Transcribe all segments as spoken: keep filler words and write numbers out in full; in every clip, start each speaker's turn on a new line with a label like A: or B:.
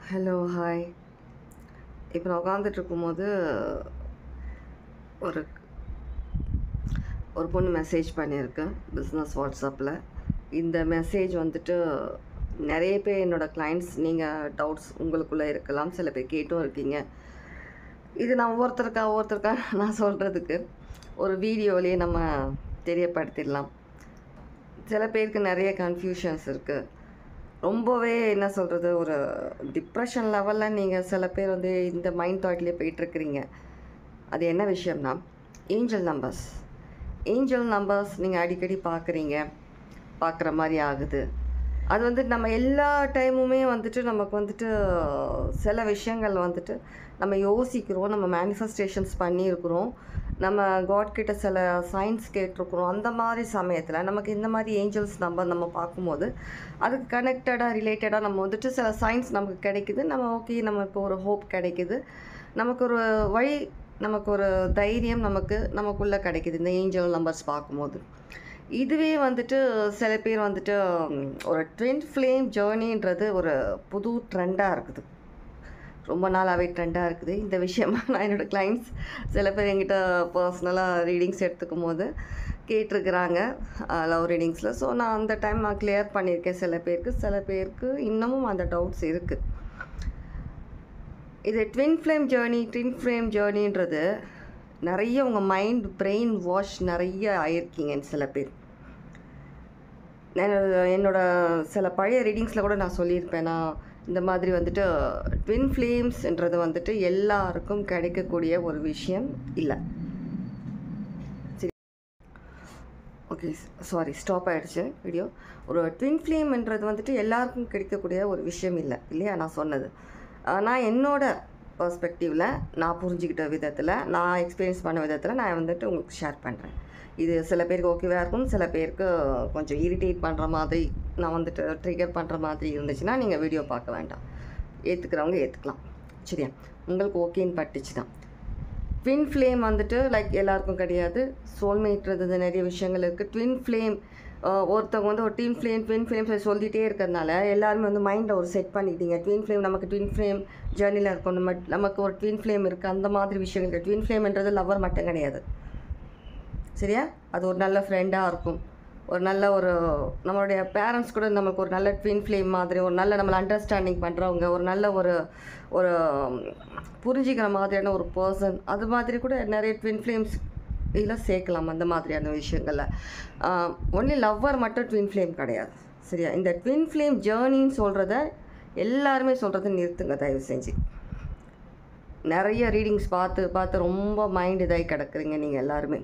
A: Hello hi. இப்போ நான் உட்காந்துட்டு இருக்கும்போது ஒரு ஒரு பொண்ணு மெசேஜ் பண்ணியிருக்கு பிஸ்னஸ் வாட்ஸ்அப்பில். இந்த மெசேஜ் வந்துட்டு நிறைய பேர் என்னோடய கிளைண்ட்ஸ் நீங்கள் டவுட்ஸ் உங்களுக்குள்ளே இருக்கலாம், சில பேர் கேட்டும் இருக்கீங்க. இது நான் ஒவ்வொருத்தருக்கா ஒவ்வொருத்தருக்கா நான் சொல்கிறதுக்கு ஒரு வீடியோலேயே நம்ம தெரியப்படுத்திடலாம். சில பேருக்கு நிறைய கன்ஃபியூஷன்ஸ் இருக்குது. ரொம்பவே என்ன சொல்கிறது, ஒரு டிப்ரெஷன் லெவலில் நீங்கள் சில பேர் வந்து இந்த மைண்ட் தாட்லேயே போயிட்டுருக்கிறீங்க. அது என்ன விஷயம்னா, ஏஞ்சல் நம்பர்ஸ் ஏஞ்சல் நம்பர்ஸ் நீங்கள் அடிக்கடி பார்க்குறீங்க, பார்க்குற மாதிரி ஆகுது. அது வந்து நம்ம எல்லா டைமுமே வந்துட்டு நமக்கு வந்துட்டு சில விஷயங்கள் வந்துட்டு நம்ம யோசிக்கிறோம், நம்ம மேனிஃபெஸ்டேஷன்ஸ் பண்ணியிருக்கிறோம், நம்ம காட்கிட்ட சில சயின்ஸ் கேட்டிருக்கிறோம். அந்த மாதிரி சமயத்தில் நமக்கு இந்த மாதிரி ஏஞ்சல்ஸ் நம்பர் நம்ம பார்க்கும்போது அதுக்கு கனெக்டடாக ரிலேட்டடாக நம்ம வந்துட்டு சில சயின்ஸ் நமக்கு கிடைக்குது. நம்ம ஓகே, நமக்கு ஒரு ஹோப் கிடைக்குது, நமக்கு ஒரு வழி, நமக்கு ஒரு தைரியம் நமக்கு நமக்குள்ளே கிடைக்குது இந்த ஏஞ்சல் நம்பர்ஸ் பார்க்கும்போது. இதுவே வந்துட்டு சில பேர் வந்துட்டு ஒரு ட்வின் ஃப்ளேம் ஜேர்னின்றது ஒரு புது ட்ரெண்டாக இருக்குது, ரொம்ப நாளாகவே ட்ரெண்டாக இருக்குது. இந்த விஷயமா நான் என்னோடய கிளைண்ட்ஸ் சில பேர் என்கிட்ட பர்சனலாக ரீடிங்ஸ் எடுத்துக்கும் போது கேட்டிருக்கிறாங்க, லவ் ரீடிங்ஸில். ஸோ நான் அந்த டைம் நான் கிளியர் பண்ணியிருக்கேன் சில பேருக்கு. சில பேருக்கு இன்னமும் அந்த டவுட்ஸ் இருக்குது. இது twin flame journey twin flame ஜேர்னின்றது நிறைய உங்கள் மைண்ட் பிரெயின் வாஷ் நிறைய ஆயிருக்கீங்க சில பேர். என்னோட சில பழைய ரீடிங்ஸில் கூட நான் சொல்லியிருப்பேன், நான் இந்த மாதிரி வந்துட்டு ட்வின் ஃப்ளேம்ஸ்ன்றது வந்துட்டு எல்லாருக்கும் கிடைக்கக்கூடிய ஒரு விஷயம் இல்லை. சரி, ஓகே, சாரி, ஸ்டாப் ஆகிடுச்சு வீடியோ. ஒரு ட்வின் ஃப்ளேம்ன்றது வந்துட்டு எல்லாருக்கும் கிடைக்கக்கூடிய ஒரு விஷயம் இல்லை இல்லையா? நான் சொன்னது நான் என்னோட பர்ஸ்பெக்டிவில், நான் புரிஞ்சுக்கிட்ட விதத்தில், நான் எக்ஸ்பீரியன்ஸ் பண்ண விதத்தில் நான் வந்துட்டு உங்களுக்கு ஷேர் பண்ணுறேன். இது சில பேருக்கு ஓகேவாக இருக்கும், சில பேருக்கு கொஞ்சம் இரிட்டேட் பண்ணுற மாதிரி, நான் வந்துட்டு ட்ரிகர் பண்ணுற மாதிரி இருந்துச்சுன்னா நீங்கள் வீடியோ பார்க்க வேண்டாம். ஏற்றுக்கிறவங்க ஏற்றுக்கலாம், சரியா? உங்களுக்கு ஓகேன்னு பட்டுச்சுன்னா. ட்வின் ஃப்ளேம் வந்துட்டு லைக் எல்லாருக்கும் கிடையாது. சோல்மேட்றது நிறைய விஷயங்கள் இருக்குது. ட்வின் ஃப்ளேம் ஒருத்தவங்க வந்து ஒரு ட்வின் ஃப்ளேம் ட்வின் ஃப்ளேம்ஸ் சொல்லிகிட்டே இருக்கிறதுனால எல்லாருமே வந்து மைண்டில் ஒரு செட் பண்ணிக்கிட்டீங்க. ட்வின் ஃப்ளேம், நமக்கு ட்வின் ஃப்ளேம் ஜேர்னியில் இருக்கும், நம்ம நமக்கு ஒரு ட்வின் ஃப்ளேம் இருக்குது, அந்த மாதிரி விஷயங்கள் இருக்குது. ட்வின் ஃப்ளேம்ன்றது லவ்வர் மட்டும் கிடையாது, சரியா? அது ஒரு நல்ல ஃப்ரெண்டாக இருக்கும், ஒரு நல்ல ஒரு நம்மளுடைய பேரண்ட்ஸ் கூட நமக்கு ஒரு நல்ல ட்வின் ஃப்ளேம் மாதிரி, ஒரு நல்ல நம்மளை அண்டர்ஸ்டாண்டிங் பண்ணுறவங்க, ஒரு நல்ல ஒரு ஒரு புரிஞ்சிக்கிற மாதிரியான ஒரு பர்சன், அது மாதிரி கூட நிறைய ட்வின் ஃப்ளேம்ஸ் இதில் சேர்க்கலாம். அந்த மாதிரியான விஷயங்களில் ஒன்லி லவ்வர் மட்டும் ட்வின் ஃப்ளேம் கிடையாது, சரியா? இந்த ட்வின் ஃப்ளேம் ஜேர்னின்னு சொல்கிறத எல்லாருமே சொல்கிறத நிறுத்துங்க தயவு செஞ்சு. நிறைய ரீடிங்ஸ் பார்த்து பார்த்து ரொம்ப மைண்ட் இதாகி கிடக்குறீங்க நீங்கள் எல்லாருமே.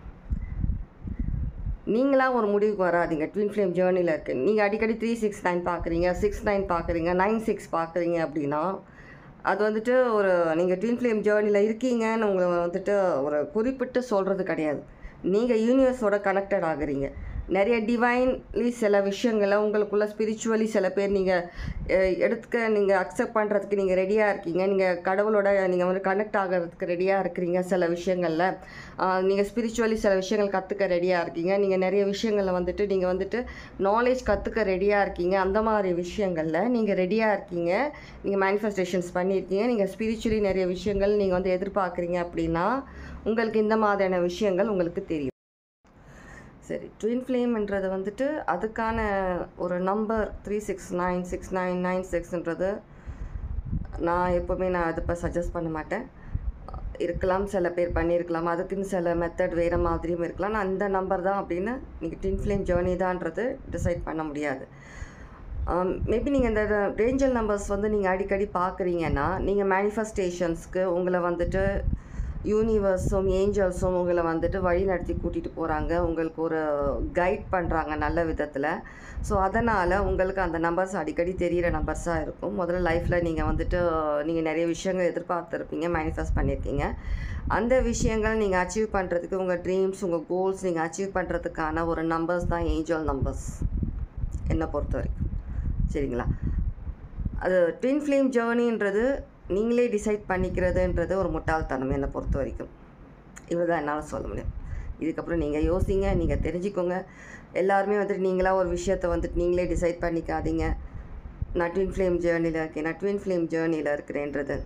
A: நீங்களாம் ஒரு முடிவுக்கு வராதிங்க. ட்வின் ஃப்ளேம் ஜேர்னியில் இருக்குது. நீங்கள் அடிக்கடி த்ரீ சிக்ஸ் நைன் பார்க்குறீங்க, சிக்ஸ் நைன் பார்க்குறீங்க, நைன் சிக்ஸ் பார்க்குறீங்க அப்படின்னா அது வந்துட்டு ஒரு நீங்கள் ட்வின் ஃப்ளேம் ஜேர்னியில் இருக்கீங்கன்னு உங்களை வந்துட்டு ஒரு குறிப்பிட்டு சொல்கிறது கிடையாது. நீங்கள் யூனிவர்ஸோட கனெக்டட் ஆகுறீங்க. நிறைய டிவைன்லி சில விஷயங்களை உங்களுக்குள்ள ஸ்பிரிச்சுவலி சில பேர் நீங்கள் எடுத்துக்க, நீங்கள் அக்செப்ட் பண்ணுறதுக்கு நீங்கள் ரெடியாக இருக்கீங்க. நீங்கள் கடவுளோட நீங்கள் வந்து கனெக்ட் ஆகிறதுக்கு ரெடியாக இருக்கிறீங்க. சில விஷயங்களில் நீங்கள் ஸ்பிரிச்சுவலி சில விஷயங்கள் கற்றுக்க ரெடியாக இருக்கீங்க. நீங்கள் நிறைய விஷயங்களில் வந்துட்டு நீங்கள் வந்துட்டு நாலேஜ் கற்றுக்க ரெடியாக இருக்கீங்க. அந்த மாதிரி விஷயங்களில் நீங்கள் ரெடியாக இருக்கீங்க. நீங்கள் மேனிஃபெஸ்டேஷன்ஸ் பண்ணியிருக்கீங்க. நீங்கள் ஸ்பிரிச்சுவலி நிறைய விஷயங்கள் நீங்கள் வந்து எதிர்பார்க்குறீங்க அப்படின்னா உங்களுக்கு இந்த மாதிரியான விஷயங்கள் உங்களுக்கு தெரியும். சரி, ட்வின் ஃப்ளேம்ன்றது வந்துட்டு அதுக்கான ஒரு number three six nine six nine nine சிக்ஸ்ன்றது நான் எப்போவுமே நான் அதை இப்போ சஜஸ்ட் பண்ண மாட்டேன். இருக்கலாம், சில பேர் பண்ணியிருக்கலாம், அதுக்குன்னு சில மெத்தட் வேறு மாதிரியும் இருக்கலாம். நான் இந்த நம்பர் தான் அப்படின்னு நீங்கள் ட்வின் ஃப்ளேம் ஜேர்னி தான்ன்றது டிசைட் பண்ண முடியாது. மேபி நீங்கள் இந்த ஏஞ்சல் நம்பர்ஸ் வந்து நீங்கள் அடிக்கடி பார்க்குறீங்கன்னா நீங்கள் மேனிஃபெஸ்டேஷன்ஸ்க்கு உங்களை வந்துட்டு யூனிவர்ஸும் ஏஞ்சல்ஸும் உங்களை வந்துட்டு வழி நடத்தி கூட்டிகிட்டு போகிறாங்க, உங்களுக்கு ஒரு கைட் பண்ணுறாங்க நல்ல விதத்தில். ஸோ அதனால் உங்களுக்கு அந்த நம்பர்ஸ் அடிக்கடி தெரிகிற நம்பர்ஸாக இருக்கும். முதல்ல லைஃப்பில் நீங்கள் வந்துட்டு நீங்கள் நிறைய விஷயங்கள் எதிர்பார்த்துருப்பீங்க, மேனிஃபெஸ்ட் பண்ணியிருக்கீங்க. அந்த விஷயங்கள் நீங்கள் அச்சீவ் பண்ணுறதுக்கு, உங்கள் ட்ரீம்ஸ், உங்கள் கோல்ஸ் நீங்கள் அச்சீவ் பண்ணுறதுக்கான ஒரு நம்பர்ஸ் தான் ஏஞ்சல் நம்பர்ஸ் என்னை பொறுத்த வரைக்கும், சரிங்களா? அது ட்வின் ஃப்ளேம் ஜேர்னின்றது நீங்களே டிசைட் பண்ணிக்கிறதுன்றது ஒரு முட்டாள்தனம் என்னை பொறுத்த வரைக்கும். இவ்வளோ தான் என்னால் சொல்ல முடியும். இதுக்கப்புறம் நீங்கள் யோசிங்க, நீங்கள் தெரிஞ்சுக்கோங்க. எல்லாருமே வந்துட்டு நீங்களாக ஒரு விஷயத்தை வந்துட்டு நீங்களே டிசைட் பண்ணிக்காதீங்க. நான் ட்வின் ஃப்ளேம் ஜேர்னியில் இருக்கேன், நான் ட்வின் ஃப்ளேம் ஜேர்னியில் இருக்கிறேன்றது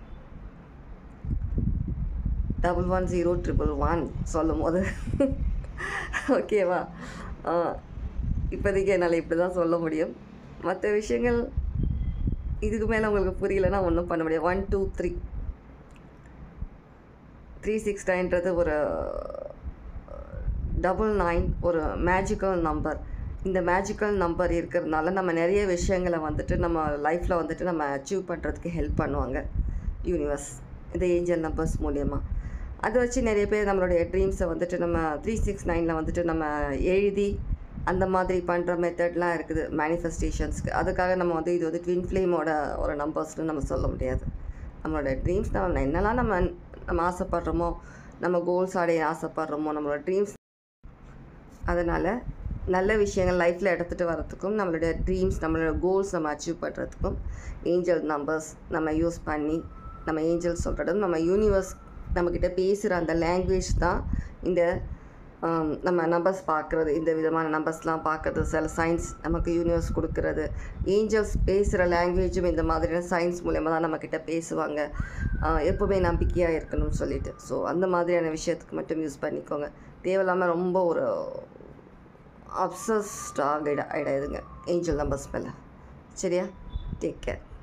A: double one zero triple one சொல்லும் போது ஓகேவா? இப்போதைக்கு என்னால் இப்படி தான் சொல்ல முடியும். மற்ற விஷயங்கள் இதுக்கு மேலே உங்களுக்கு புரியலைன்னா ஒன்றும் பண்ண முடியாது. One two three three six நைன்றது ஒரு டபுள் நைன் ஒரு மேஜிக்கல் நம்பர். இந்த மேஜிக்கல் நம்பர் இருக்கிறதுனால நம்ம நிறைய விஷயங்களை வந்துட்டு நம்ம லைஃப்பில் வந்துட்டு நம்ம அச்சீவ் பண்ணுறதுக்கு ஹெல்ப் பண்ணுவாங்க யூனிவர்ஸ், இந்த ஏஞ்சல் நம்பர்ஸ் மூலயமா. அதை வச்சு நிறைய பேர் நம்மளுடைய ட்ரீம்ஸை வந்துட்டு நம்ம த்ரீ சிக்ஸ் நைனில் வந்துட்டு நம்ம எழுதி அந்த மாதிரி பண்ணுற மெத்தட்லாம் இருக்குது மேனிஃபெஸ்டேஷன்ஸ்க்கு. அதுக்காக நம்ம வந்து இது வந்து ட்வின் ஃப்ளேமோட ஒரு நம்பர்ஸ்னு நம்ம சொல்ல முடியாது. நம்மளோட ட்ரீம்ஸ் நம்ம என்னெல்லாம் நம்ம நம்ம ஆசைப்படுறோமோ, நம்ம கோல்ஸ் அடைய ஆசைப்படுறோமோ, நம்மளோட ட்ரீம்ஸ், அதனால் நல்ல விஷயங்கள் லைஃப்பில் எடுத்துகிட்டு வரத்துக்கும் நம்மளுடைய ட்ரீம்ஸ் நம்மளோட கோல்ஸ் நம்ம அச்சீவ் பண்ணுறதுக்கும் ஏஞ்சல் நம்பர்ஸ் நம்ம யூஸ் பண்ணி நம்ம ஏஞ்சல் சொல்கிறதும் நம்ம யூனிவர்ஸ் நம்மக்கிட்ட பேசுகிற அந்த லாங்குவேஜ் தான் இந்த நம்ம நம்பர்ஸ் பார்க்குறது, இந்த விதமான நம்பர்ஸ்லாம் பார்க்குறது, சில சயின்ஸ் நமக்கு யூனிவர்ஸ் கொடுக்குறது. ஏஞ்சல்ஸ் பேசுகிற லாங்குவேஜும் இந்த மாதிரியான சயின்ஸ் மூலயமா தான் நம்மக்கிட்ட பேசுவாங்க. எப்போவுமே நம்பிக்கையாக இருக்கணும்னு சொல்லிட்டு. ஸோ அந்த மாதிரியான விஷயத்துக்கு மட்டும் யூஸ் பண்ணிக்கோங்க. தேவையில்லாமல் ரொம்ப ஒரு அப்சஸ்டாக ஆகிட ஆகிடாதுங்க ஏஞ்சல் நம்பர்ஸ் மேலே. சரியா? Take care.